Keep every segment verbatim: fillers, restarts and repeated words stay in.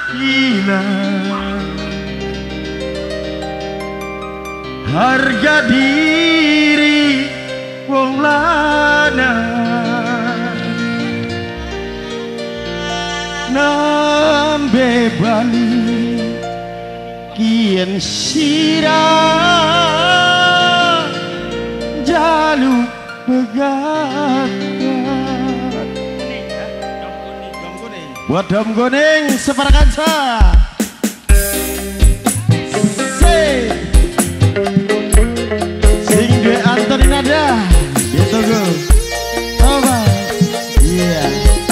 hilang harga diri wong lanang nambe bali kien sirah jaluk pegat buat dom kuning separkansa sing duwe Antoni nada ditunggu apa iya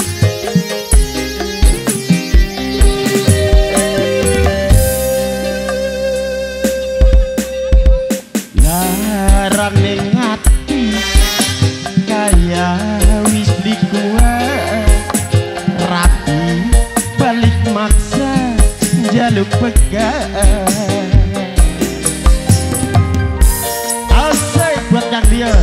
larane ngati kaya wis dikuat rapi balik maksa jaluk pegang asik buat Kang Dion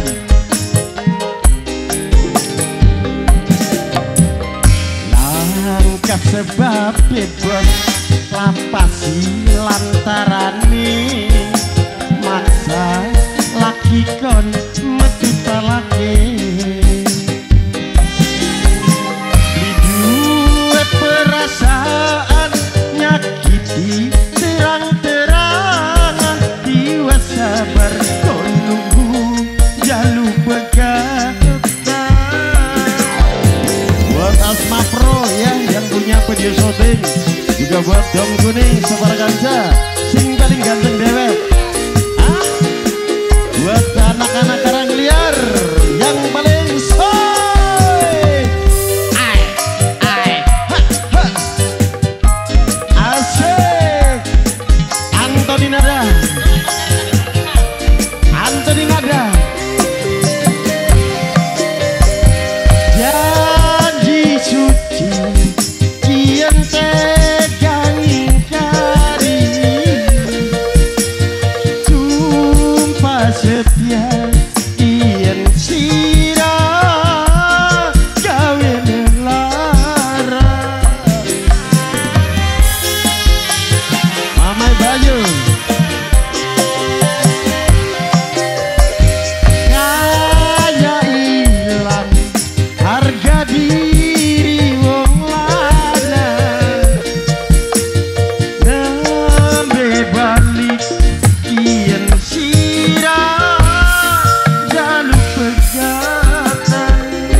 langkah sebab bebas lapasi lantarane maksa laki kon metu talake perasaan nyakiti terang-terangan tiwa sabar kau nunggu jalur begatan buat Asma Pro ya yang punya video syuting juga buat Dom Kuning separkansa sing paling ganteng dewek ah? Buat anak-anak karang liar yang paling soy Antoni nada Antoni nada janji suci kian tegang ingkari sumpah setia kian sirah kawin lara Mamai Bayu kaya ilang harga diri wong lanang nembe balik kien sirah jaluk pegatan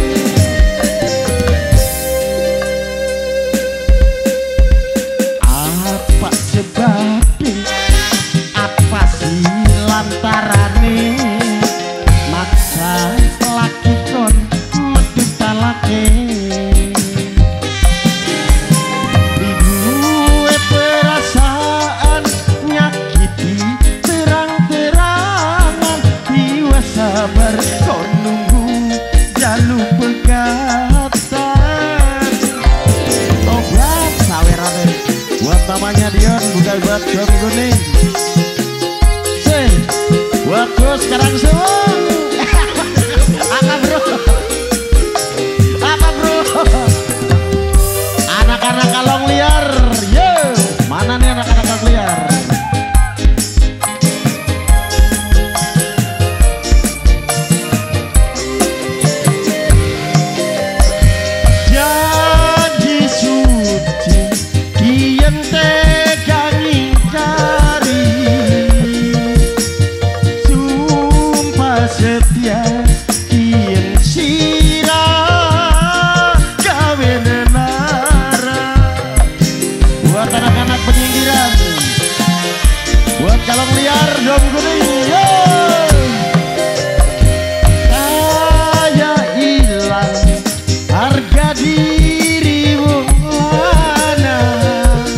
apa sebabnya apa sih lantarane maksa laki kon metu talake diduwe perasaan nyakiti terang-terangan tiwa sabar kon nunggu jalur pegatan obat sawerane buat namanya Dion bukan buat Dom Kuning sih buat bos sekarang semua apa bro apa bro anak-anak kalong liar yo mana nih anak-anak kalong liar janji suci kian tegang ingkari sumpah setia kian sirah kawin lara buat anak-anak penyingkiran buat kalong liar Dom Kuning yo kaya ilang harga diri wong lanang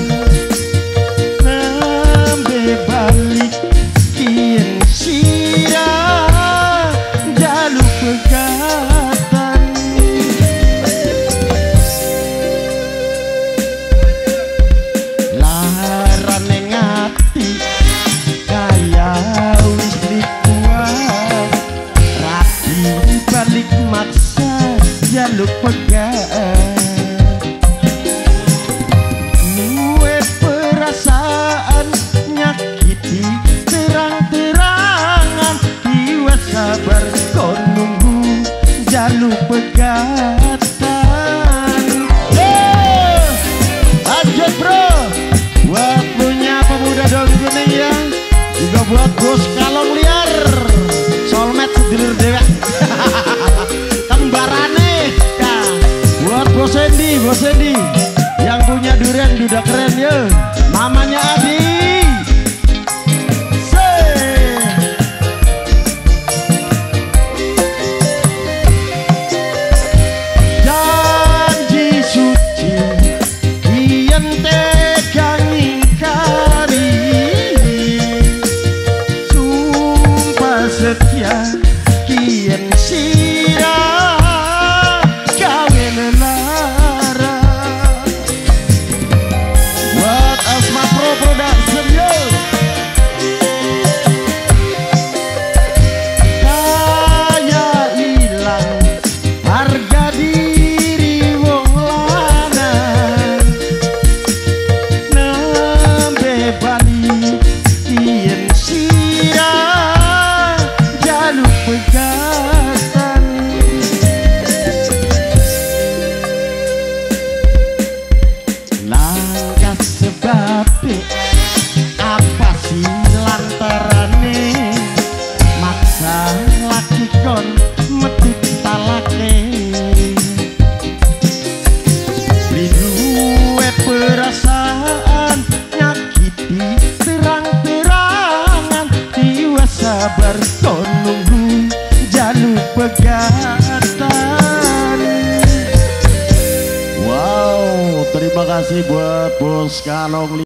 nembe balik kien sirah jaluk pegatan larane ngati kaya udah keren ya. Mamanya Adi. Apa sih lantarane maksa laki kon metut talake riduwe perasaan nyakiti terang-terangan tiwa sabar kon nunggu jaluk pegatan. Wow, terima kasih buat Bos Kalong.